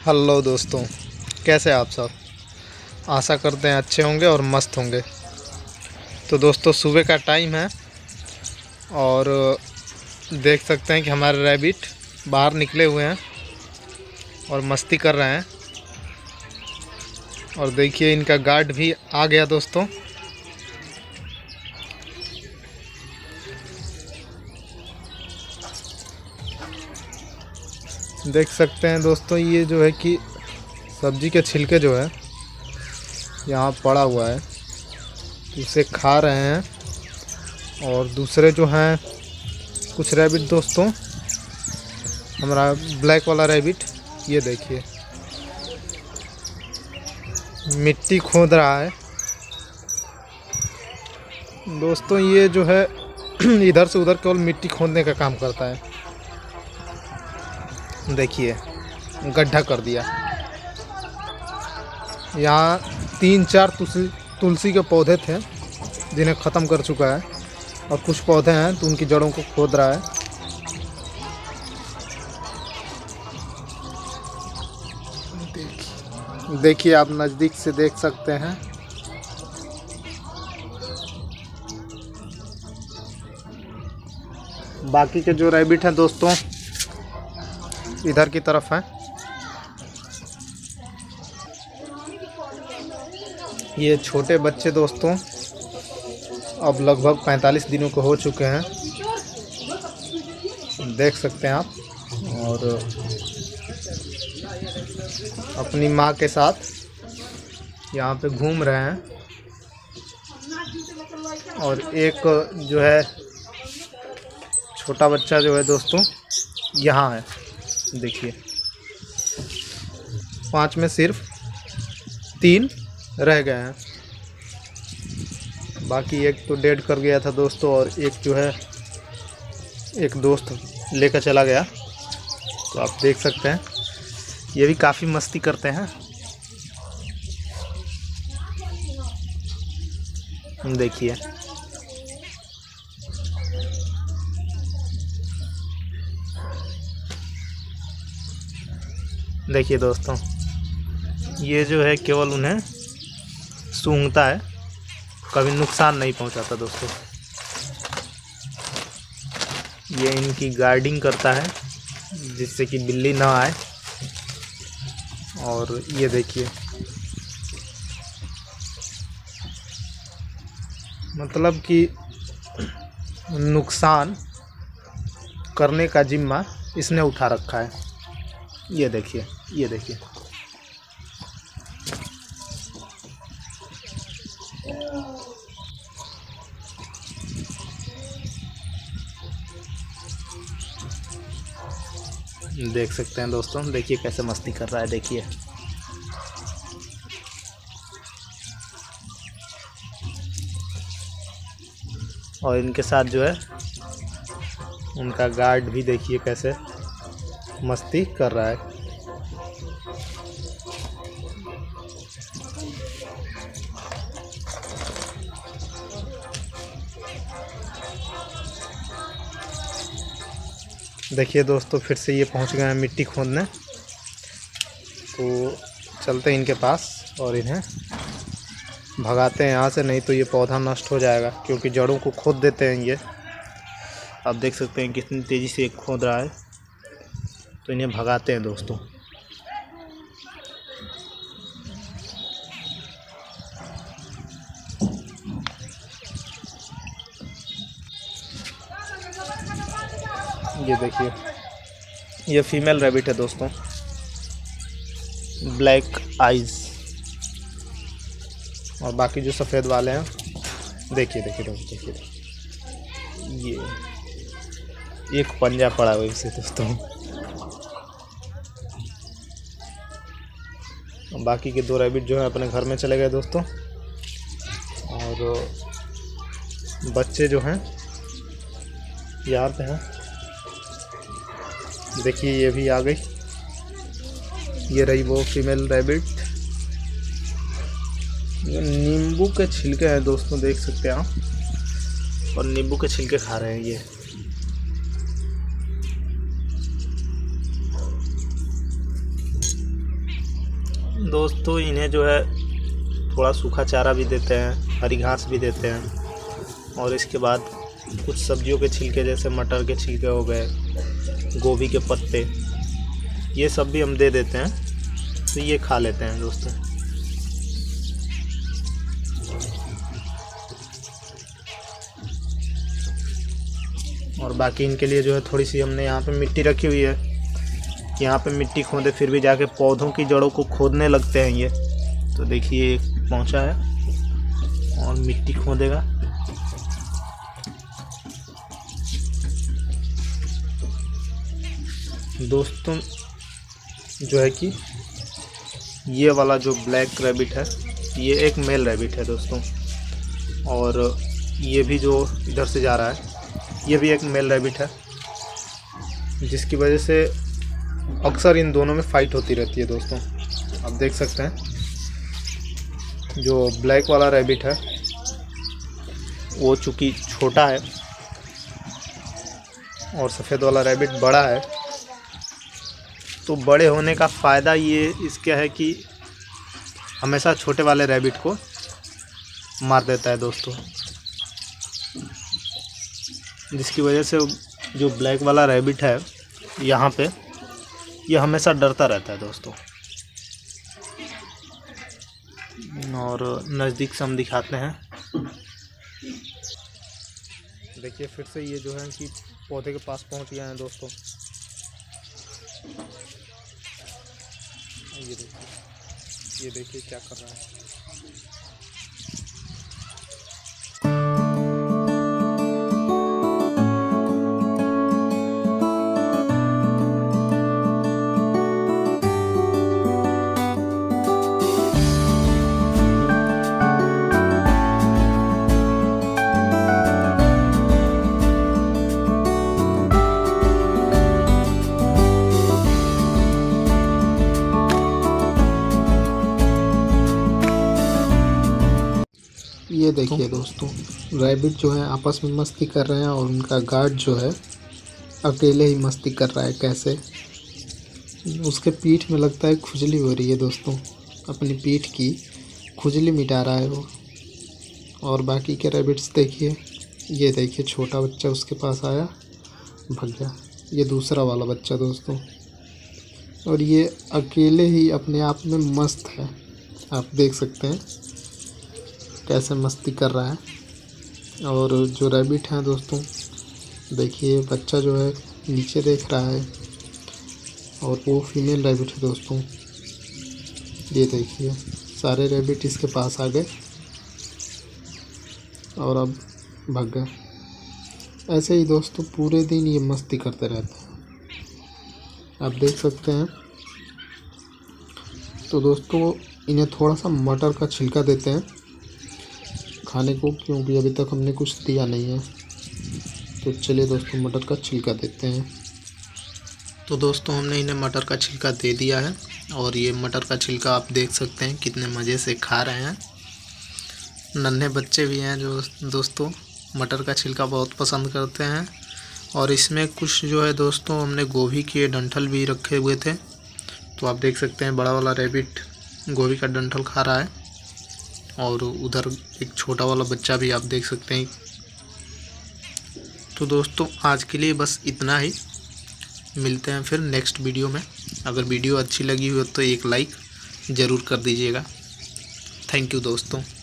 Hello दोस्तों, कैसे आप सब। आशा करते हैं अच्छे होंगे और मस्त होंगे। तो दोस्तों सुबह का टाइम है और देख सकते हैं कि हमारे रैबिट बाहर निकले हुए हैं और मस्ती कर रहे हैं। और देखिए इनका गार्ड भी आ गया दोस्तों। देख सकते हैं दोस्तों, ये जो है कि सब्जी के छिलके जो है यहाँ पड़ा हुआ है, उसे खा रहे हैं। और दूसरे जो हैं कुछ रैबिट दोस्तों, हमारा ब्लैक वाला रैबिट ये देखिए मिट्टी खोद रहा है दोस्तों। ये जो है इधर से उधर केवल मिट्टी खोदने का काम करता है। देखिए गड्ढा कर दिया। यहाँ 3-4 तुलसी के पौधे थे जिन्हें ख़त्म कर चुका है, और कुछ पौधे हैं तो उनकी जड़ों को खोद रहा है। देखिए आप नज़दीक से देख सकते हैं। बाकी के जो रैबिट हैं दोस्तों इधर की तरफ हैं। ये छोटे बच्चे दोस्तों अब लगभग 45 दिनों को हो चुके हैं, देख सकते हैं आप। और अपनी माँ के साथ यहाँ पे घूम रहे हैं। और एक जो है छोटा बच्चा जो है दोस्तों यहाँ है। देखिए 5 में सिर्फ 3 रह गए हैं। बाकी एक तो डेड कर गया था दोस्तों, और एक जो है एक दोस्त लेकर चला गया। तो आप देख सकते हैं ये भी काफ़ी मस्ती करते हैं। देखिए देखिए दोस्तों, ये जो है केवल उन्हें सूंघता है, कभी नुकसान नहीं पहुंचाता दोस्तों। ये इनकी गार्डिंग करता है जिससे कि बिल्ली ना आए। और ये देखिए मतलब कि नुकसान करने का जिम्मा इसने उठा रखा है। ये देखिए ये देखिए देख सकते हैं दोस्तों, देखिए कैसे मस्ती कर रहा है। देखिए और इनके साथ जो है उनका गार्ड भी देखिए कैसे मस्ती कर रहा है। देखिए दोस्तों फिर से ये पहुंच गए हैं मिट्टी खोदने। तो चलते हैं इनके पास और इन्हें भगाते हैं यहाँ से, नहीं तो ये पौधा नष्ट हो जाएगा, क्योंकि जड़ों को खोद देते हैं ये। आप देख सकते हैं कितनी तेज़ी से खोद रहा है। तो इन्हें भगाते हैं दोस्तों। ये देखिए ये फीमेल रैबिट है दोस्तों, ब्लैक आइज। और बाकी जो सफ़ेद वाले हैं देखिए देखिए दोस्तों, देखिए ये एक पंजा पड़ा हुआ इसे दोस्तों। बाकी के 2 रैबिट जो है अपने घर में चले गए दोस्तों। और बच्चे जो हैं यहाँ पे हैं। देखिए ये भी आ गई, ये रही वो फीमेल रैबिट। ये नींबू के छिलके हैं दोस्तों, देख सकते हैं आप। और नींबू के छिलके खा रहे हैं ये। दोस्तों इन्हें जो है थोड़ा सूखा चारा भी देते हैं, हरी घास भी देते हैं, और इसके बाद कुछ सब्जियों के छिलके जैसे मटर के छिलके हो गए, गोभी के पत्ते, ये सब भी हम दे देते हैं, तो ये खा लेते हैं दोस्तों। और बाकी इनके लिए जो है थोड़ी सी हमने यहाँ पे मिट्टी रखी हुई है, यहाँ पे मिट्टी खोदे फिर भी जाके पौधों की जड़ों को खोदने लगते हैं ये। तो देखिए पहुँचा है और मिट्टी खोदेगा। दोस्तों जो है कि ये वाला जो ब्लैक रैबिट है ये एक मेल रैबिट है दोस्तों, और ये भी जो इधर से जा रहा है ये भी एक मेल रैबिट है, जिसकी वजह से अक्सर इन दोनों में फ़ाइट होती रहती है दोस्तों। आप देख सकते हैं जो ब्लैक वाला रैबिट है वो चूँकि छोटा है और सफ़ेद वाला रैबिट बड़ा है, तो बड़े होने का फ़ायदा ये इसका है कि हमेशा छोटे वाले रैबिट को मार देता है दोस्तों, जिसकी वजह से जो ब्लैक वाला रैबिट है यहाँ पे ये हमेशा डरता रहता है दोस्तों। और नज़दीक से हम दिखाते हैं। देखिए फिर से ये जो है कि पौधे के पास पहुँच गए हैं दोस्तों। ये देखिए क्या कर रहा है। ये देखिए दोस्तों रैबिट जो है आपस में मस्ती कर रहे हैं, और उनका गार्ड जो है अकेले ही मस्ती कर रहा है। कैसे उसके पीठ में लगता है खुजली हो रही है दोस्तों, अपनी पीठ की खुजली मिटा रहा है वो। और बाकी के रैबिट्स देखिए, ये देखिए छोटा बच्चा उसके पास आया भाग गया, ये दूसरा वाला बच्चा दोस्तों। और ये अकेले ही अपने आप में मस्त है, आप देख सकते हैं कैसे मस्ती कर रहा है। और जो रैबिट हैं दोस्तों देखिए बच्चा जो है नीचे देख रहा है, और वो फीमेल रैबिट है दोस्तों। ये देखिए सारे रैबिट इसके पास आ गए और अब भाग गए। ऐसे ही दोस्तों पूरे दिन ये मस्ती करते रहते हैं, आप देख सकते हैं। तो दोस्तों इन्हें थोड़ा सा मटर का छिलका देते हैं खाने को, क्योंकि अभी तक हमने कुछ दिया नहीं है। तो चलिए दोस्तों मटर का छिलका देते हैं। तो दोस्तों हमने इन्हें मटर का छिलका दे दिया है, और ये मटर का छिलका आप देख सकते हैं कितने मज़े से खा रहे हैं। नन्हे बच्चे भी हैं जो दोस्तों मटर का छिलका बहुत पसंद करते हैं। और इसमें कुछ जो है दोस्तों हमने गोभी के डंठल भी रखे हुए थे, तो आप देख सकते हैं बड़ा वाला रैबिट गोभी का डंठल खा रहा है, और उधर एक छोटा वाला बच्चा भी आप देख सकते हैं। तो दोस्तों आज के लिए बस इतना ही, मिलते हैं फिर नेक्स्ट वीडियो में। अगर वीडियो अच्छी लगी हो तो एक लाइक ज़रूर कर दीजिएगा। थैंक यू दोस्तों।